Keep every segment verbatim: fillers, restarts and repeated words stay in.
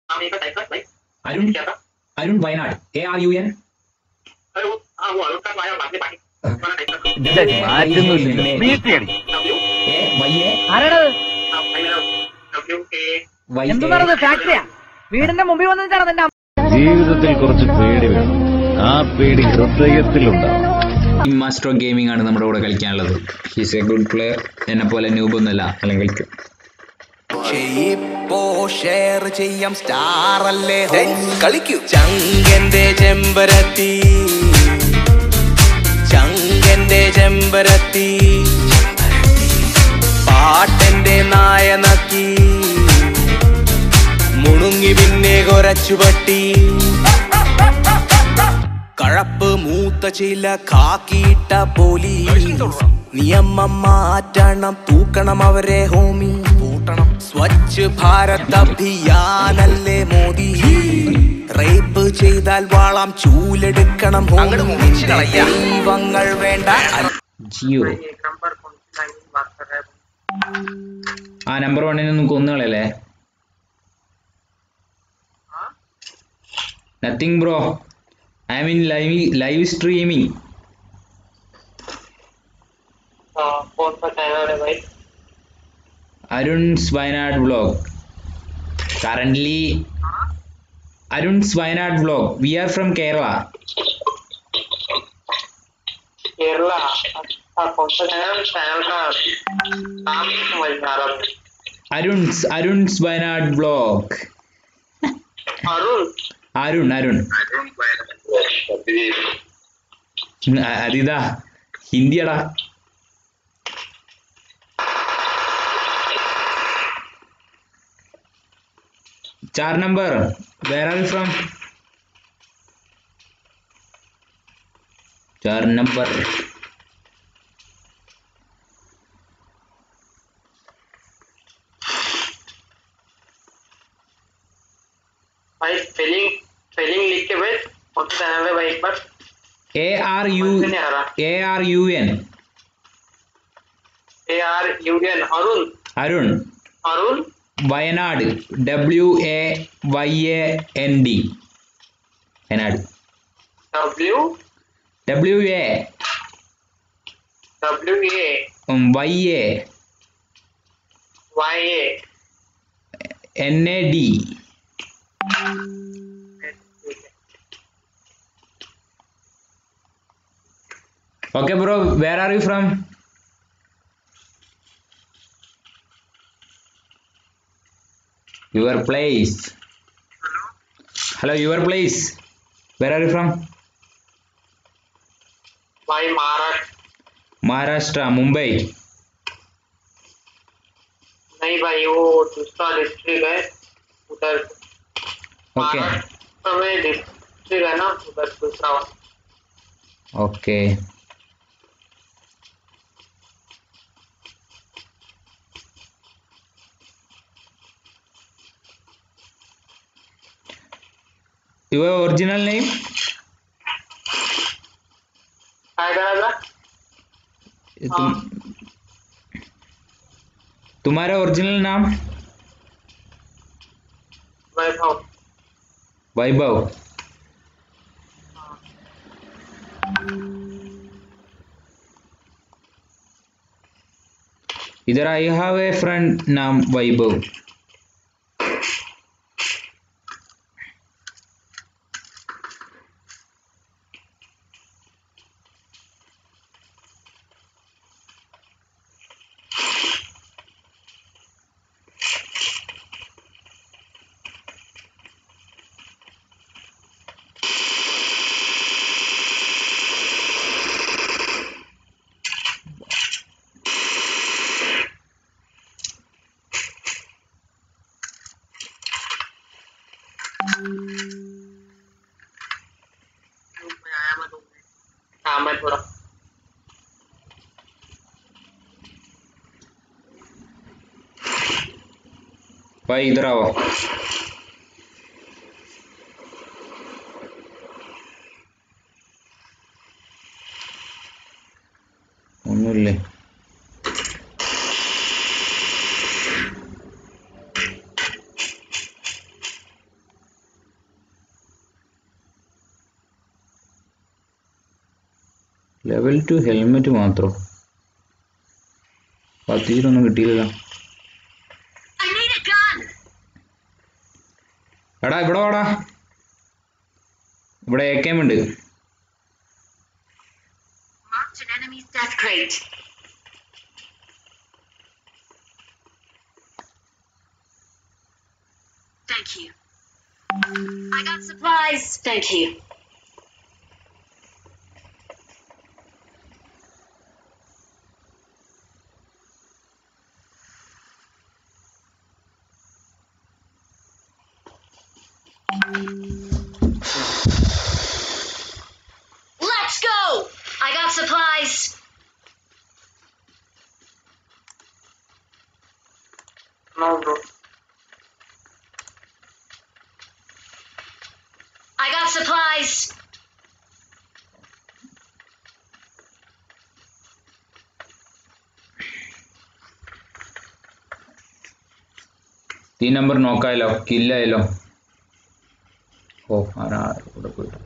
Arun, Arun Wayanad. A R U N. വീടിന്റെ മുമ്പിൽ വന്നിട്ടാണ് ജീവിതത്തിൽ കുറച്ച് പേടി വേണം. ആ പേടി ഹൃദയത്തിലുണ്ടാവും. മാസ്റ്റർ ഗെയിമിംഗ് ആണ് നമ്മുടെ കൂടെ കളിക്കാനുള്ളത്. He's a good player. എന്നെ പോലെ ന്യൂബൊന്നുമല്ല. അല്ലെങ്കിൽ ഷെയർ ചെയ്യാം സ്റ്റാർ അല്ലേ കളിക്കൂ. ചങ്കന്റെ ചെമ്പരത്തി, ചങ്കന്റെ ചെമ്പരത്തി, പാട്ടന്റെ നായനക്കി, മുണുങ്ങി പിന്നെ കൊരച്ചുപട്ടി, കഴപ്പ് മൂത്ത ചില കാക്കിയിട്ട പോലീസ്, നിയമം മാറ്റണം, തൂക്കണം അവരെ ഹോമി, പൂട്ടണം. സ്വച്ഛ് ഭാരത് അഭിയാനല്ലേ മോദി, റേപ്പ് ചെയ്താൽ വാളാം ചൂലെടുക്കണം. ദൈവങ്ങൾ വേണ്ട. ജിയോ ആ നമ്പർ വണ്ണിന് നമുക്ക് ഒന്നുകളല്ലേ? Nothing bro, I mean live live streaming. Arun's Wayanad vlog. Currently, Arun's Wayanad vlog. We are from Kerala. Kerala. Arun's Arun's Wayanad vlog. Arun. Arun Arun. Adida Hindi ada. Char number. Where are you from? Char number. भाई spelling spelling लिख के भेज. कौन सा channel है भाई? एक बार. A R U A R U N. A R U N. Arun. Arun. Arun. Wayanad. W A Y A N D. Wayanad. W. W A. W A. Um, Y A. Y A. N A D. Okay, bro. Where are you from? Your place. Hello, your place. Where are you from? भाई Maharashtra. Maharashtra, Mumbai. नहीं भाई, वो दूसरा district है उधर. Okay. Maharashtra में district है ना उधर दूसरा. Okay. Your original name? काय करायला? तुम तुम्हारा ओरिजिनल नाम? वैभव. वैभव. इधर आई हैव ए फ्रेंड नाम वैभव. काम है थोड़ा. भाई इधर आओ. ഒന്നുമില്ലേ? ലെവൽ ടു ഹെൽമെറ്റ് മാത്രം പത്തിയിലൊന്നും കിട്ടിയില്ല. എടാ ഇവിടെ വാടാ, ഇവിടെ എ കെ എം ഉണ്ട്. Thank you. I got supplies. Thank you. Let's go. I got supplies. No, bro. I got supplies. ഈ നമ്പർ നോക്കായല്ലോ, കില്ലായല്ലോ. ഓ ആരാ ഇവിടെ പോയിട്ട്.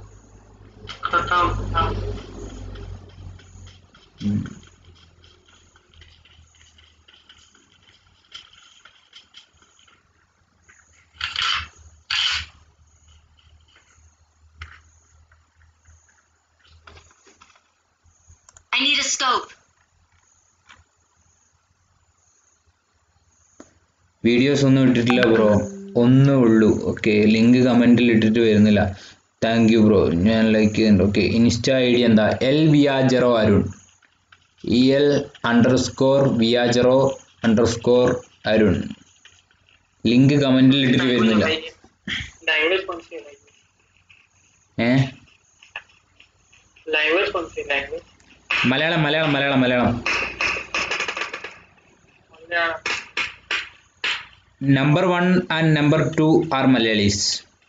I need a scope. Videos ഒന്നും ഇട്ടിട്ടില്ല ബ്രോ, ഒന്നേ ഉള്ളൂ. ഓക്കെ, ലിങ്ക് കമൻറ്റിൽ ഇട്ടിട്ട് വരുന്നില്ല. താങ്ക് യു ബ്രോ, ഞാൻ ലൈക്ക് ചെയ്യുന്നുണ്ട്. ഓക്കെ, ഇൻസ്റ്റ ഐ ഡി എന്താ? എൽ വിയാജറോ Arun, E L underscore വിയാജറോ അണ്ടർ സ്കോർ അരുൺ. ലിങ്ക് കമൻറ്റിൽ ഇട്ടിട്ട് വരുന്നില്ല. लैंग्वेज कौन सी है? ഏ लैंग्वेज कौन सी language? Malayalam Malayalam Malayalam Malayalam. Number one and number two are Malayalis.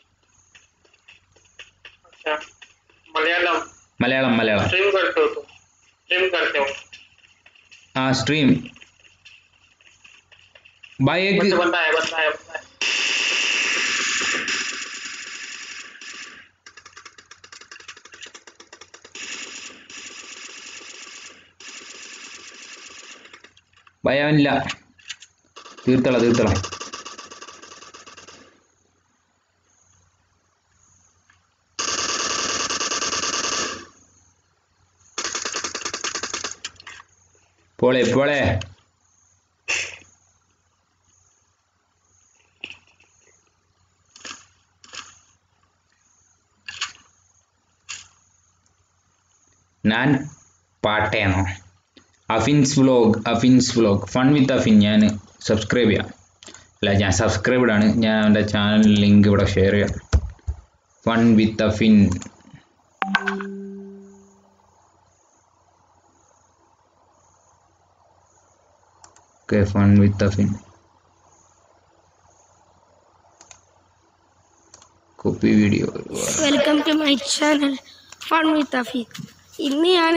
अच्छा, मलयालम മലയാളം മലയാളം. स्ट्रीम करते हो तुम? स्ट्रीम करते हो? हाँ स्ट्रीम भाई एक बंदा बंदा है बंदा है बंदा है। भाई അവനില്ല. തീർത്തള തീർത്തള. പോളെ പോളെ. ഞാൻ പാട്ടയാണോ? Afin's vlog, Afin's vlog, fun with Afin. ഞാൻ സബ്സ്ക്രൈബ് ചെയ്യാം. അല്ല, ഞാൻ സബ്സ്ക്രൈബ്ഡ് ആണ്. ഞാൻ അവൻ്റെ ചാനൽ ലിങ്ക് ഇവിടെ ഷെയർ ചെയ്യാം. Fun with Afin. Okay, fun with Afin. Copy video. Welcome to my channel fun with Afin. ഇന്ന് ഞാൻ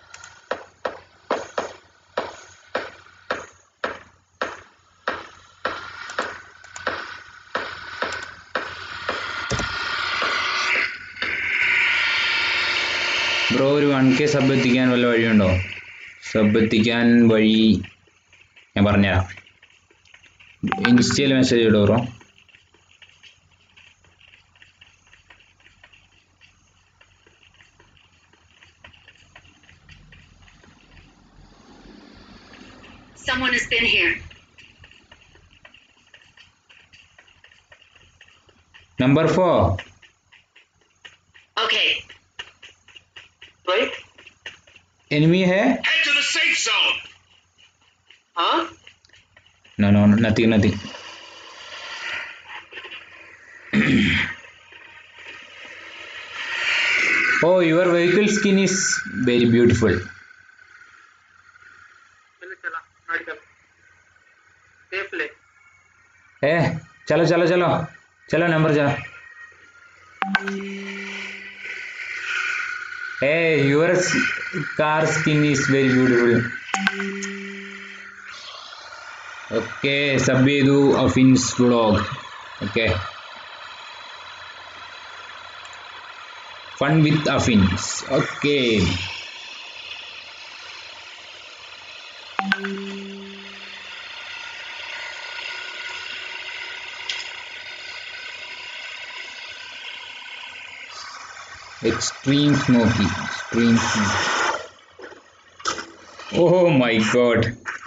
ബ്രോ ഒരു വൺ കെ സബ് എത്തിക്കാൻ വല്ല വഴിയുണ്ടോ? സബ് എത്തിക്കാൻ വഴി ഞാൻ പറഞ്ഞുതരാം. ഇൻസ്റ്റയിൽ മെസ്സേജ് ഇടും bro. Someone has been here. Number four. Okay. Right? enemy है? Head to the safe zone. हाँ? No, no, nothing, nothing. Oh, your vehicle skin is very beautiful. चलो चला मेडिकल सेफ ले. Eh, चलो चलो चलो चलो नंबर जा. Hey, your car skin is very beautiful. Okay, sub ചെയ്തു Afin's vlog. Okay, fun with Afin's. Okay, Extreme smoky. Extreme smoky. Oh my god.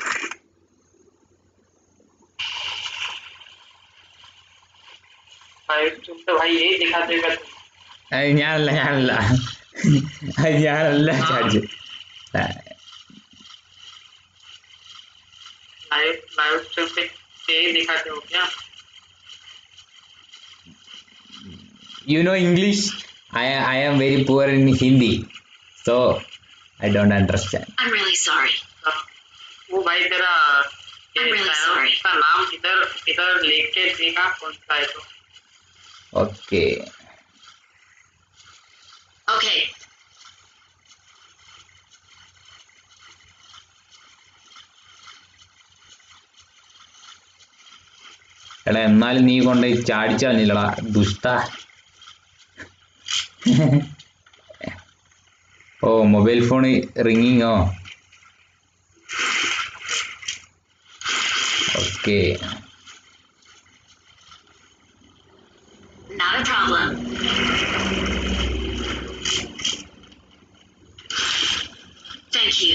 भाई तुम तो भाई यही दिखाते हो അത് ഞാനല്ല ഞാനല്ല അത് ഞാനല്ല ചാടിച്ച് लाइव लाइव स्ट्रीम पे यही दिखाते हो क्या You know English? I I am very poor in Hindi, so I don't understand. I'm really sorry. वो भाई तेरा ये I'm really चैनल sorry. का नाम इधर इधर लिख के देखा कौन सा है तो Okay. Okay. എടാ എന്നാലും നീ കൊണ്ടുപോയി ചാടിച്ചാലില്ലടാ ദുഷ്ട. ഓ മൊബൈൽ ഫോൺ റിങ്ങിങ്ങോ? Okay. Not a problem. Thank you.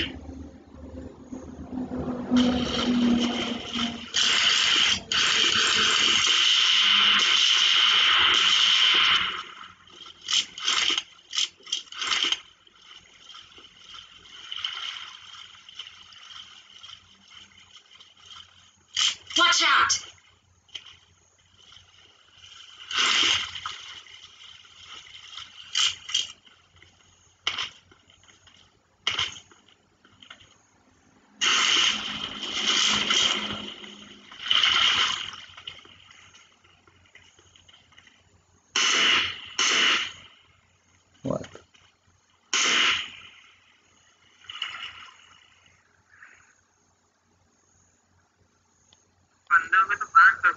Watch out! What? बंदों में तो बात कर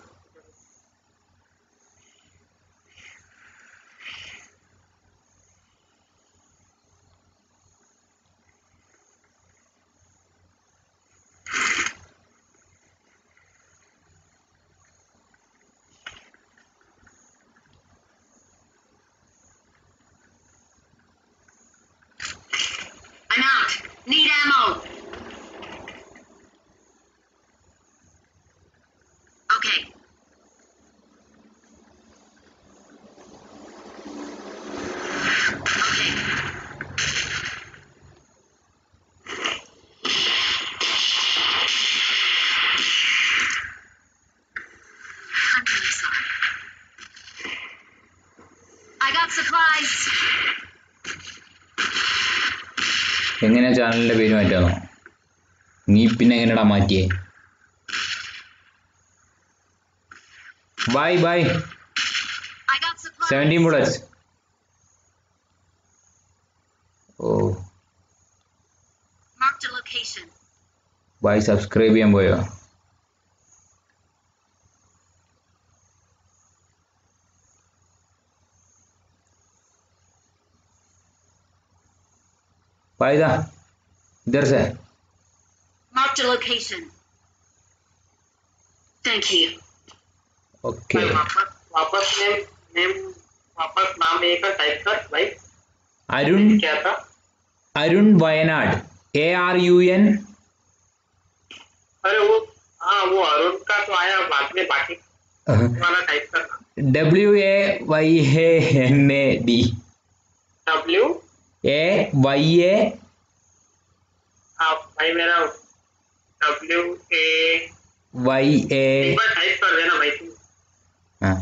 I'm out. Need ammo. Okay. Okay. I'm really sorry. I got supplies. എങ്ങനെയാ ചാനലിന്റെ പേര് മാറ്റാന്നോ? നീ പിന്നെ എങ്ങനെയാടാ മാറ്റിയേ? Bye bye. I got supplies. Seventeen bullets. ഓ Marked a location. Bye. Subscribe ചെയ്യാൻ പോയോ? भाई दा इधर से. Marked a location. Thank you. Okay. भाई वापस वापस नेम नेम वापस नाम एक का टाइप कर भाई अरुण क्या था Arun Wayanad. A R U N. अरे वो हाँ वो अरुण का तो आया बाद में बाकी वाला टाइप करना W A Y A N A D. W A Y A. हाँ भाई मेरा डब्ल्यू ए वाई ए. एक बार टाइप कर देना भाई तू हाँ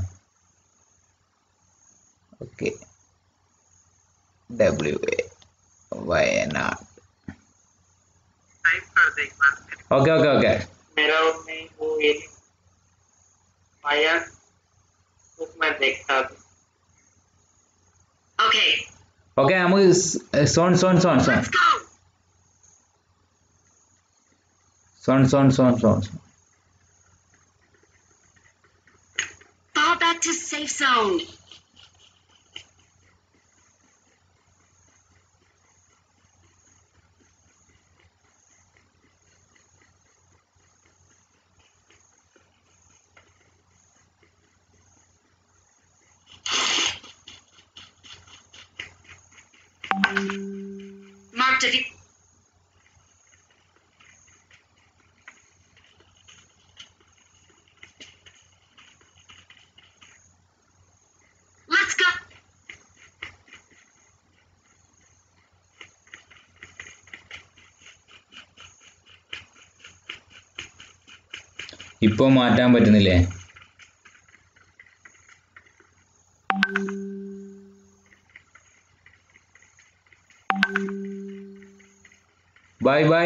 okay. W A Wayanad. Type कर दे एक बार ओके ओके ओके. मेरा में वो ये आया तो मैं देखता हूँ Okay. ഓക്കെ നമുക്ക് zone zone zone zone Let's go. Zone zone zone zone. Fall back to safe zone. After the Let's go. ഇപ്പൊ മാറ്റാൻ പറ്റുന്നില്ലേ? Bye bye.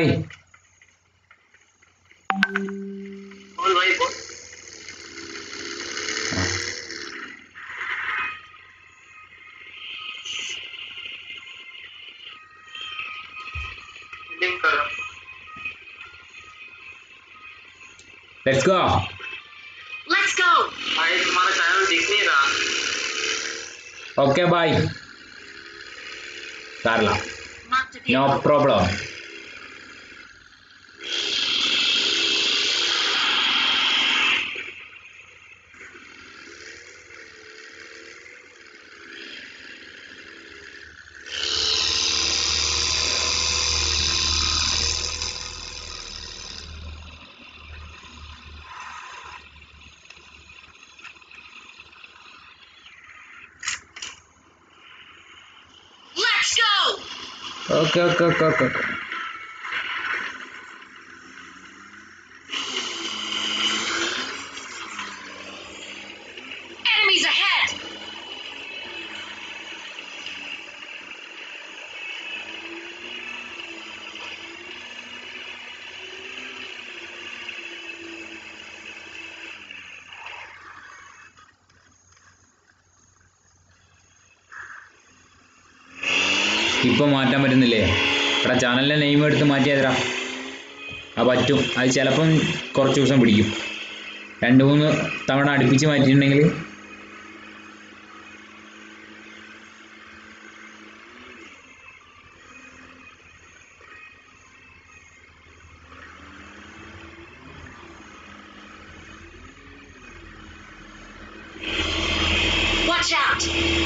बोल भाई बोल. लिंक करो. Let's go. Let's go. भाई तुम्हारा चैनल दिख नहीं रहा. Okay, bye. Carla. Marked a No vehicle. problem. Let's go. Okay, okay, okay, okay. okay. Enemies ahead. ഇപ്പൊ മാറ്റാൻ പറ്റുന്നില്ലേ? എടാ ചാനലിന്റെ നെയിം എടുത്ത് മാറ്റിയതരാ. ആ പറ്റും. അത് ചിലപ്പം കുറച്ച് ദിവസം പിടിക്കും. രണ്ട് മൂന്ന് തവണ അടുപ്പിച്ച് മാറ്റിയിട്ടുണ്ടെങ്കിൽ Watch out.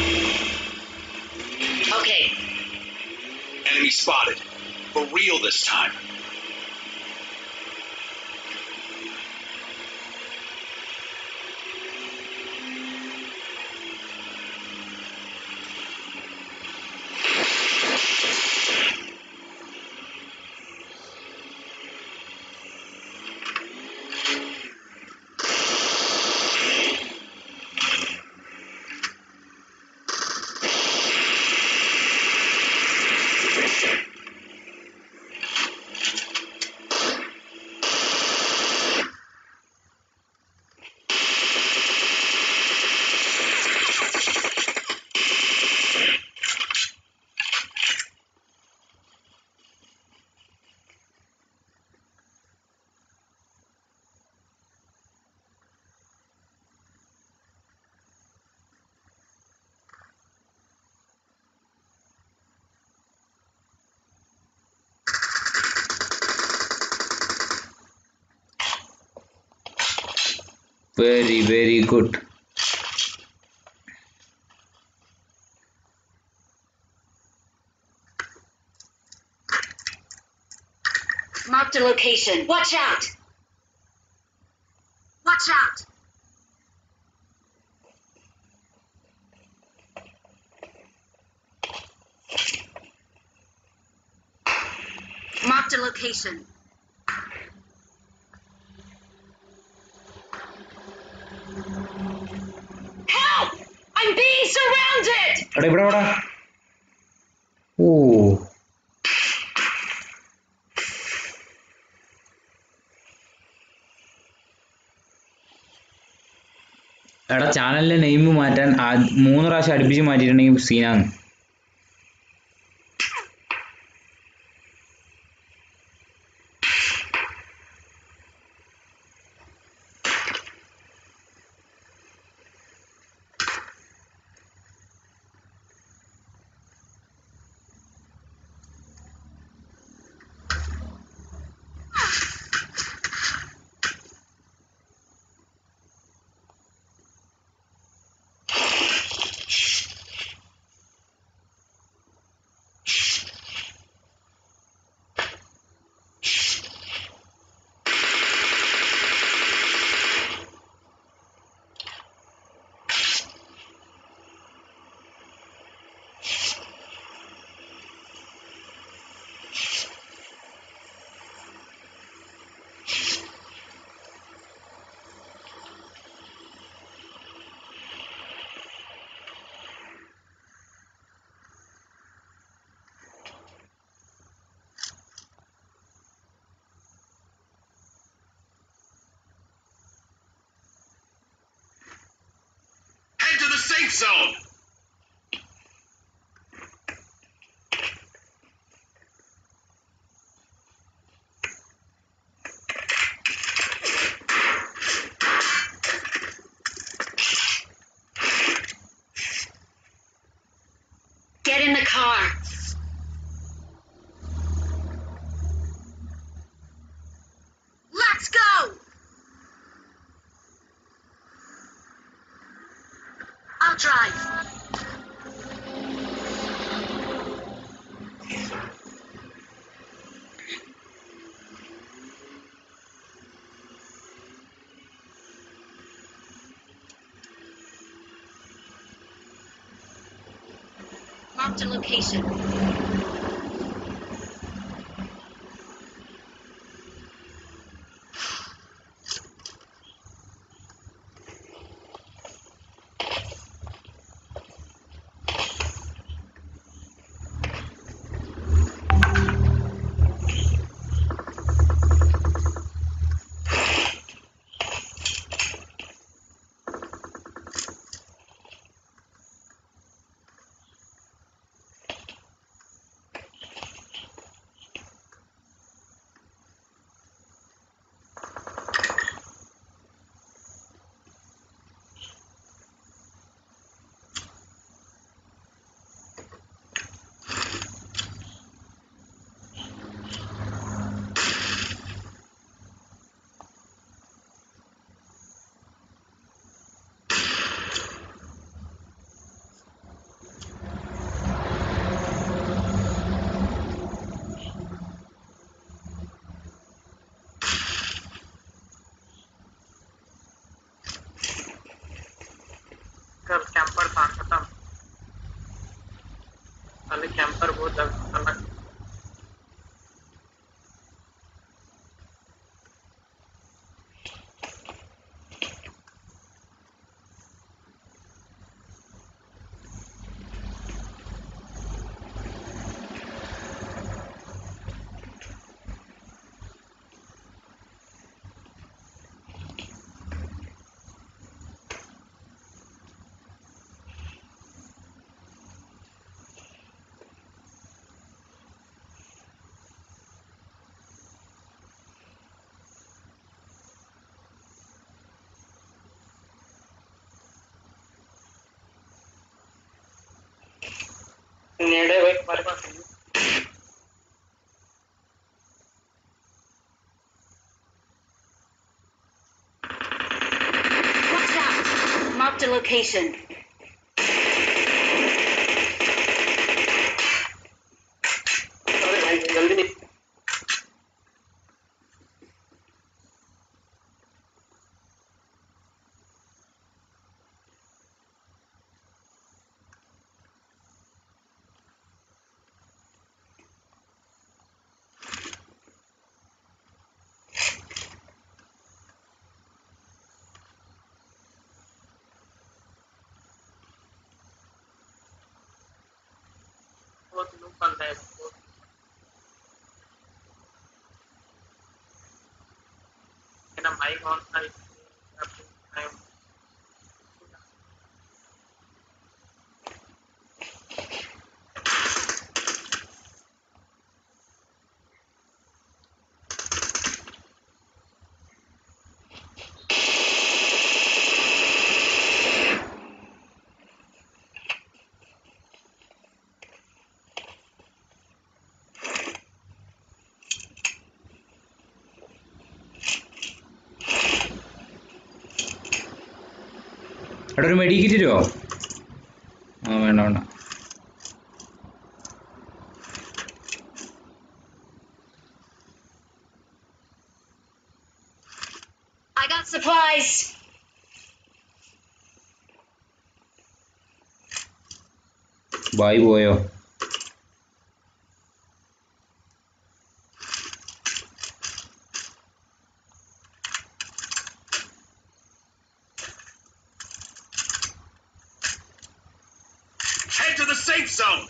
Okay. Enemy spotted. For real this time. very very good. Marked a location. Watch out. Watch out. Marked a location. Help! I'm being surrounded! എടാ ഇവിടെ ഇവിടെ. ഓ എടാ ചാനലിലെ നെയിം മാറ്റാൻ മൂന്ന് പ്രാവശ്യം അടുപ്പിച്ച് മാറ്റിയിട്ടുണ്ടെങ്കിൽ സീനാണ്. safe zone. Get in the car. Let's go. I'll drive. Marked a location. कल कैंपर था खत्म कल कैंपर बहुत अलग नेड़े हुए हमारे पास Watch out. Marked a location. अरे भाई जल्दी नहीं बहुत लूप बंद है मेरा माइक ऑन था എടാ ഒരു മെഡിക്കിറ്റ് തരുമോ? ആ വേണ്ട വേണ്ട I got supplies. ബായ് പോയോ? Head to the safe zone.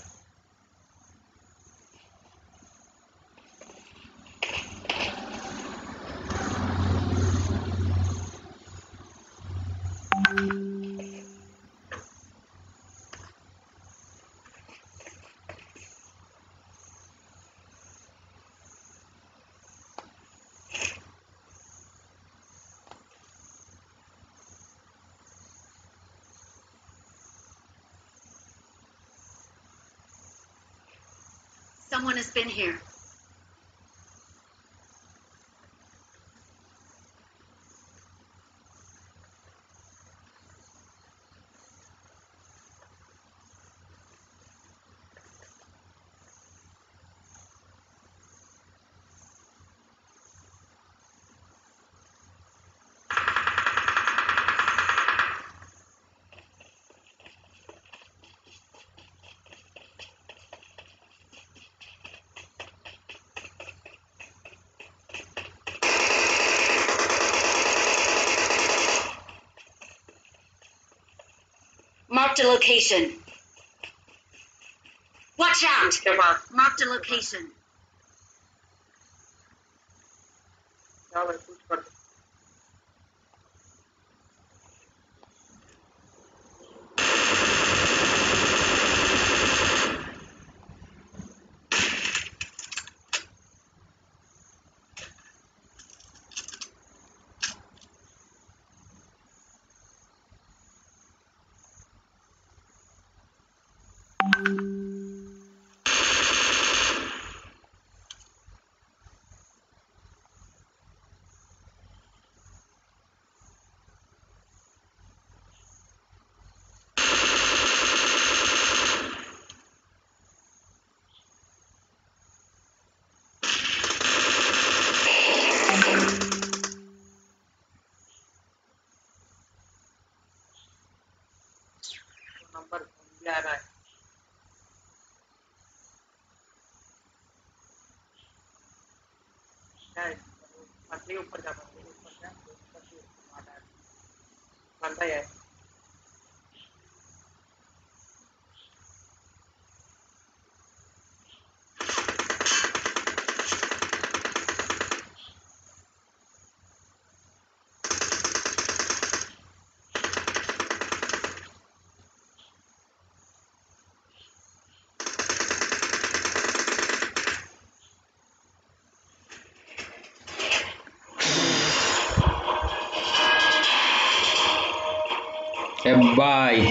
Someone has been here. Marked a location. Watch out! Marked a location. जाओ भाई कुछ कर नंबर ले आ रहा है पत्नी ऊपर जा पत्नी ऊपर जा ऊपर से मारा है बनता है ए भाई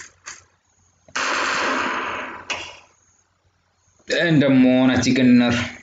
എന്റെ മോനെ ചിക്കൻ ഡിന്നർ